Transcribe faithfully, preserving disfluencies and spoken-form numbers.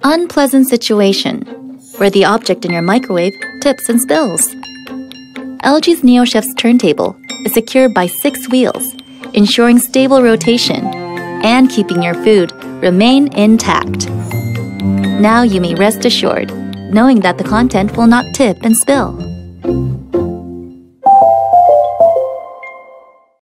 Unpleasant situation, where the object in your microwave tips and spills. L G's Neochef's turntable is secured by six wheels, ensuring stable rotation and keeping your food remain intact. Now you may rest assured, knowing that the content will not tip and spill.